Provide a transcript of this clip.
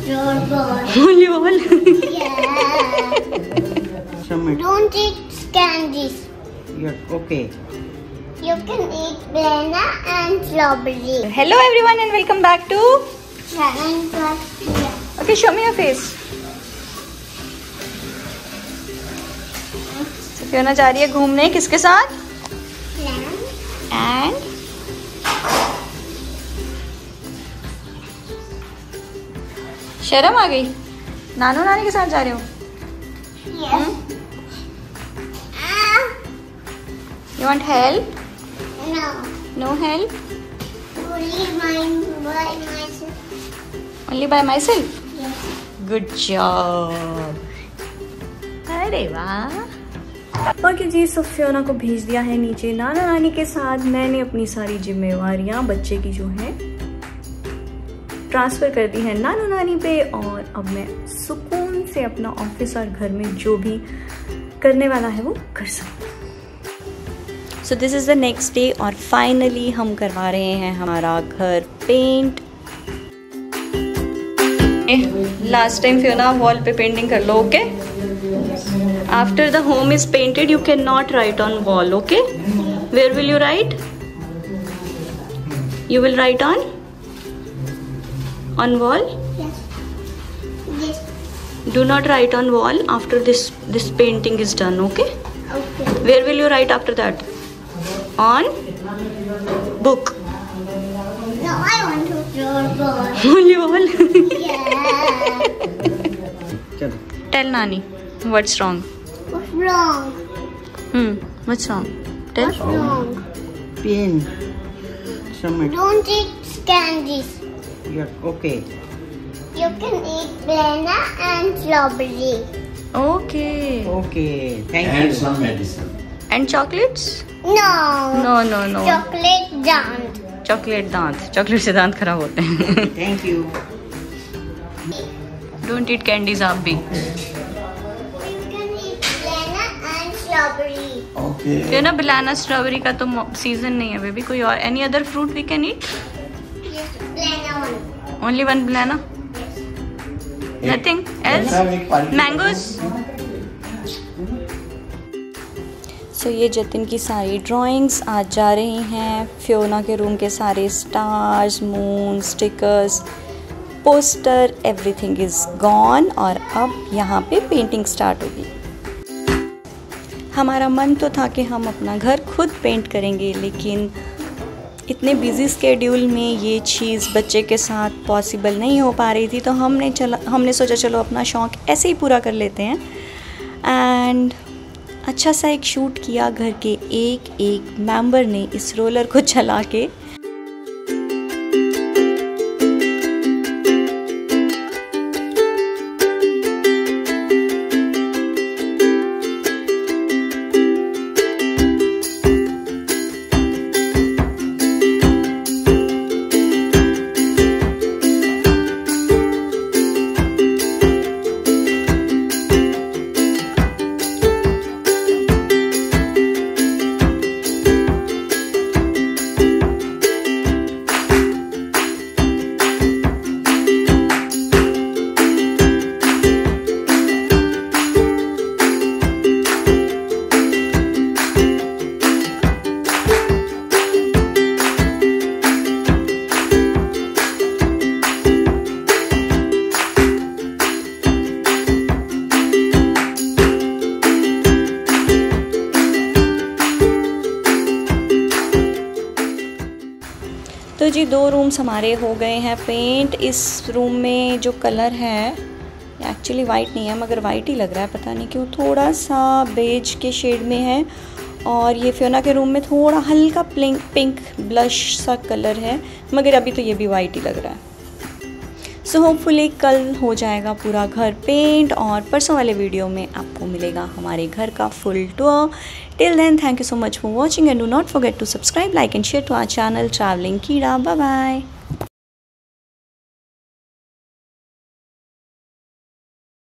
Volleyball. Yeah. Don't eat candies. Yeah, okay. You can eat banana and strawberry. Hello everyone and welcome back to. Yeah. Okay, show me your face. Fiona जा रही है घूमने किसके साथ? And शर्म आ गई? नानू नानी के साथ जा रहे हो? You want help? No. No help? Only by myself. Only by myself? Yes. Good job. अरे वाह। ओके जी, सो फियोना को भेज दिया है नीचे नाना नानी के साथ। मैंने अपनी सारी जिम्मेवारियां बच्चे की जो है ट्रांसफर कर दी है नानू नानी पे, और अब मैं सुकून से अपना ऑफिस और घर में जो भी करने वाला है वो कर सकती हूँ। So this is the next day और फाइनली हम करवा रहे हैं हमारा घर paint. Last time Fiona wall पे पेंटिंग कर लो, okay? After the home is painted, you cannot write on wall, okay? Where will you write? You will write on wall? Yes. Yes. Do not write on wall after this painting is done, okay? Okay. Where will you write after that? On book. No, I want to draw ball. Volleyball. Yeah. Tell Nani, what's wrong? What's wrong? What's wrong? Tell. What's wrong? Pen. Don't eat candies. Yeah, okay. You can eat banana and strawberry. Okay. Okay, thank you. And some medicine. And chocolates? No. No. Chocolate dance. Chocolate दांत, chocolate से दांत खराब होते हैं। Thank you. Don't eat candies आप भी। You can eat banana and strawberry. Okay. ये ना बनाना स्ट्रॉबेरी का तो सीजन नहीं है बेबी, कोई और any other fruit we can eat? Yes, banana one. Only one banana? Nothing else? Mangoes? So ये जतिन की सारी ड्राइंग्स आज जा रही हैं। फियोना के रूम के सारे stars, moon, stickers, poster, everything is gone और अब यहाँ पे पेंटिंग स्टार्ट होगी। हमारा मन तो था कि हम अपना घर खुद पेंट करेंगे, लेकिन इतने बिजी स्केड्यूल में ये चीज़ बच्चे के साथ पॉसिबल नहीं हो पा रही थी, तो हमने सोचा चलो अपना शौक़ ऐसे ही पूरा कर लेते हैं। एंड अच्छा सा एक शूट किया घर के एक मेंबर ने इस रोलर को चला के। तो जी 2 रूम्स हमारे हो गए हैं पेंट। इस रूम में जो कलर है एक्चुअली वाइट नहीं है, मगर वाइट ही लग रहा है, पता नहीं क्यों, थोड़ा सा बेज के शेड में है। और ये फियोना के रूम में थोड़ा हल्का पिंक ब्लश सा कलर है, मगर अभी तो ये भी वाइट ही लग रहा है। सो होपफुली कल हो जाएगा पूरा घर पेंट और परसों वाले वीडियो में आपको मिलेगा हमारे घर का full tour. Till then thank you so much for watching and do not forget to subscribe, like and share to our channel Traveling Keeda. Bye bye.